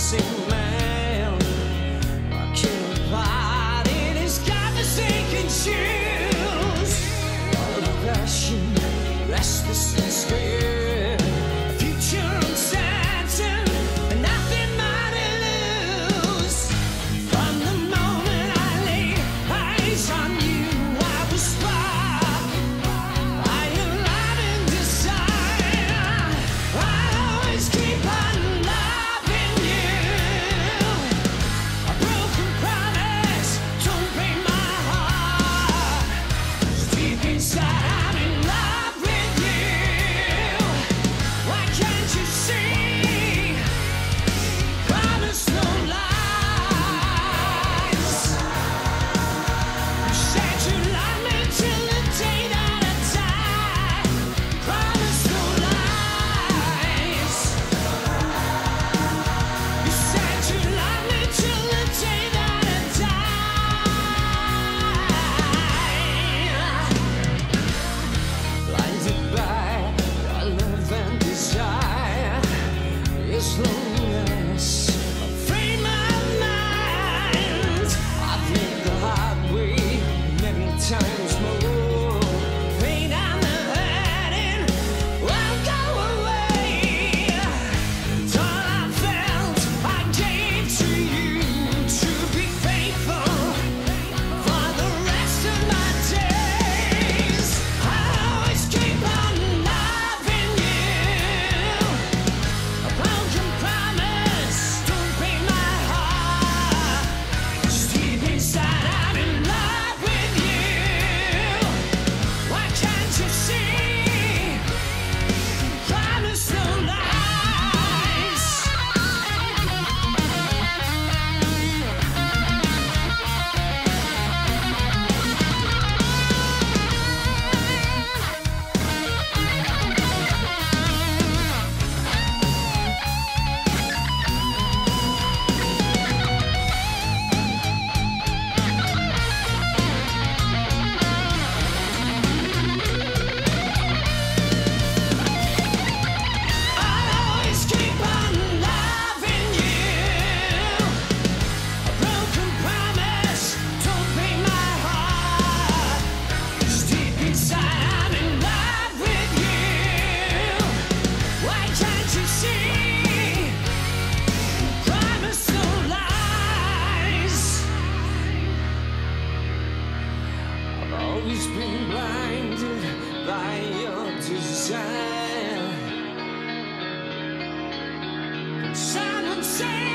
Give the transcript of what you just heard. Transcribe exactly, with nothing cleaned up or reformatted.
missing man. I can't hide in his godforsaken shoes. All the passion, restless and scared. Future uncertain, and nothing more to lose. From the moment I laid eyes on you, I was sparked. I am loving desire. I always keep on loving you. A broken promise, don't break my heart. 'Cause deep inside I'm in love with you. Why can't you see? Promise no lies. You said you love me till the day that I die. Promise no lies. You said you love me till the day that I die. Blinded by your love and desire, this loneliness, a frame of mind. I've lived the hard way many times more. Pain and the hurting won't go away. It's all I felt I gave to you to be faithful for the rest of my days. I always keep on loving you. A broken promise, don't break my heart. 'Cause deep inside I'm in love with you. Why can't you see? Promise no lies. I'll always keep on loving you. A broken promise, don't break my heart. 'Cause deep inside I'm in love with you. Why can't you see? Promise no lies. I've always been blinded by your desire. Someone say